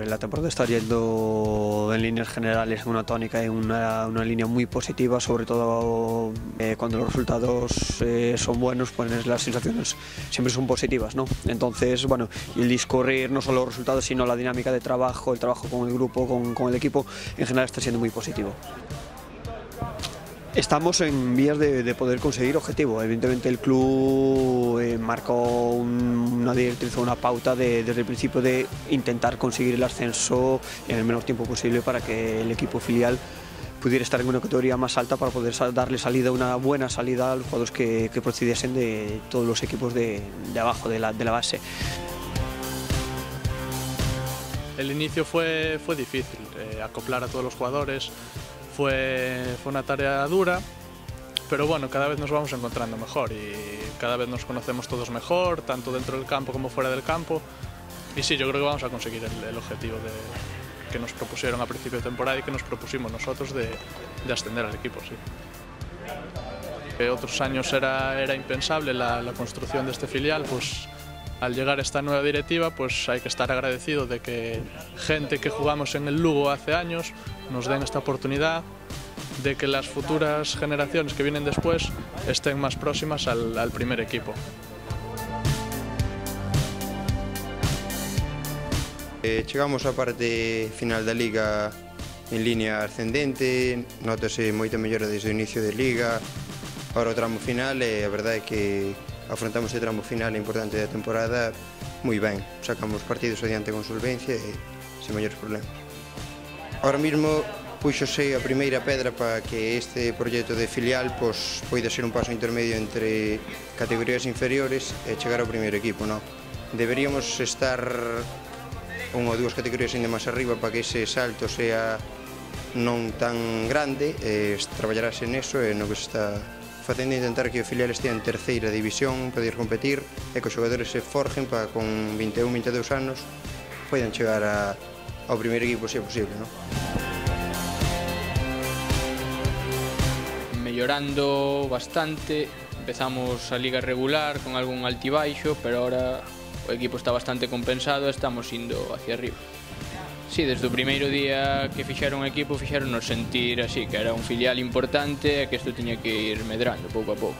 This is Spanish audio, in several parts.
La temporada está yendo en líneas generales en una tónica, en una línea muy positiva, sobre todo cuando los resultados son buenos, pues las sensaciones siempre son positivas, ¿no? Entonces, bueno, y el discurrir no solo los resultados, sino la dinámica de trabajo, el trabajo con el grupo, con el equipo, en general está siendo muy positivo. Estamos en vías de poder conseguir objetivo. Evidentemente el club marcó una directriz, una pauta desde el principio de intentar conseguir el ascenso en el menor tiempo posible para que el equipo filial pudiera estar en una categoría más alta, para poder darle salida, una buena salida a los jugadores que procediesen de todos los equipos de abajo, de la base. El inicio fue difícil, acoplar a todos los jugadores. Fue una tarea dura, pero bueno, cada vez nos vamos encontrando mejor y cada vez nos conocemos todos mejor, tanto dentro del campo como fuera del campo. Y sí, yo creo que vamos a conseguir el objetivo que nos propusieron a principio de temporada y que nos propusimos nosotros de ascender al equipo. Sí. Otros años era impensable la construcción de este filial, pues al llegar a esta nueva directiva pues hay que estar agradecido de que gente que jugamos en el Lugo hace años nos den esta oportunidad, de que las futuras generaciones que vienen después estén más próximas al primer equipo. Chegamos á parte final da Liga en línea ascendente, notase moita mellora desde o inicio de Liga, ahora o tramo final e a verdade é que afrontamos o tramo final importante da temporada moi ben, sacamos partidos adiante con solvencia e sen maiores problemas. Ahora mesmo puxose a primeira pedra para que este proxecto de filial poida ser un paso intermedio entre categorías inferiores e chegar ao primeiro equipo, non? Deberíamos estar unha ou dúas categorías ainda máis arriba para que ese salto sea non tan grande, traballarase neso e no que se está facendo intentar que o filial estea en terceira división, poder competir e que os xogadores se forjen para con 21, 22 anos poidan chegar ao primeiro equipo se é posible, non? Mellorando bastante, empezamos a liga regular con algún altibaixo, pero ahora o equipo está bastante compensado e estamos indo hacia arriba. Sí, desde o primeiro día que fixeron o equipo fixeronnos sentir así, que era un filial importante e que isto tiña que ir medrando pouco a pouco.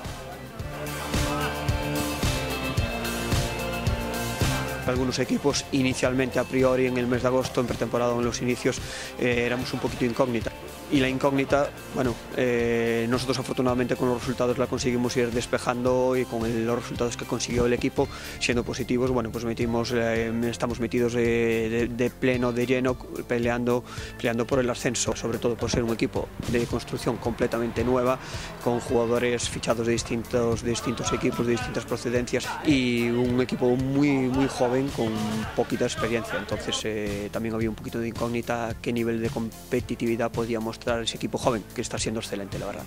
Algunos equipos inicialmente a priori en el mes de agosto, en pretemporada o en los inicios, éramos un poquito incógnita. Y la incógnita, bueno, nosotros afortunadamente con los resultados la conseguimos ir despejando y con los resultados que consiguió el equipo siendo positivos, bueno, pues estamos metidos de pleno, de lleno, peleando por el ascenso, sobre todo por ser un equipo de construcción completamente nueva, con jugadores fichados de distintos equipos, de distintas procedencias y un equipo muy joven con poquita experiencia. Entonces también había un poquito de incógnita qué nivel de competitividad podía mostrar ese equipo joven, que está siendo excelente, la verdad.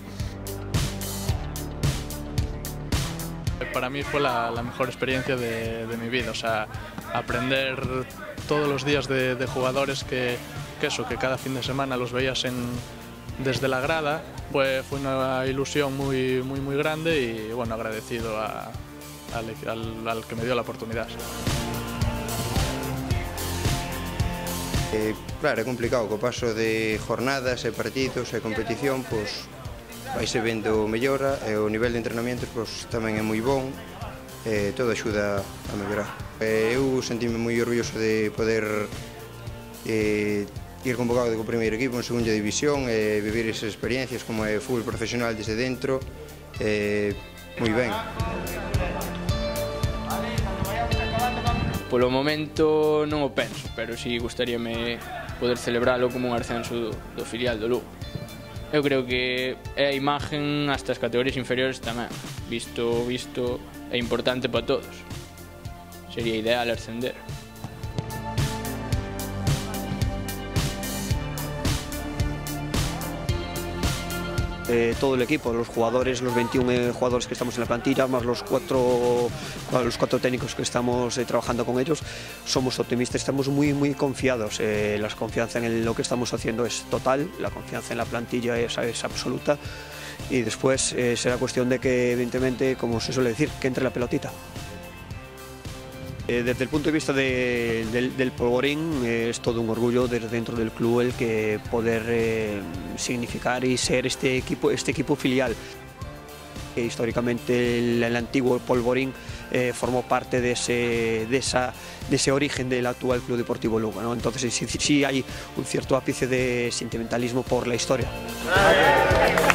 Para mí fue la mejor experiencia de mi vida, o sea, aprender todos los días de jugadores que cada fin de semana los veías desde la grada, pues fue una ilusión muy grande y bueno, agradecido al que me dio la oportunidad. Claro, é complicado, co paso de jornadas e partidos e competición, vaise vendo mellora e o nivel de entrenamientos tamén é moi bon e todo axuda a mellorar. Eu sentime moi orgulloso de poder ir convocado co primeiro equipo en segunda división e vivir esas experiencias como é fútbol profesional desde dentro, moi ben. Polo momento non o penso, pero si gustaríame poder celebralo como un ascenso do filial do Lugo. Eu creo que é a imagen hasta as categorías inferiores tamén, visto é importante para todos. Sería ideal ascender. Todo el equipo, los jugadores, los 21 jugadores que estamos en la plantilla, más los cuatro técnicos que estamos trabajando con ellos, somos optimistas, estamos muy confiados. La confianza en lo que estamos haciendo es total, la confianza en la plantilla es absoluta y después será cuestión de que, evidentemente, como se suele decir, que entre la pelotita. Desde el punto de vista del Polvorín, es todo un orgullo desde dentro del club el que poder significar y ser este equipo filial. Históricamente el antiguo Polvorín formó parte de ese origen del actual Club Deportivo Lugo, ¿no? Entonces sí hay un cierto ápice de sentimentalismo por la historia.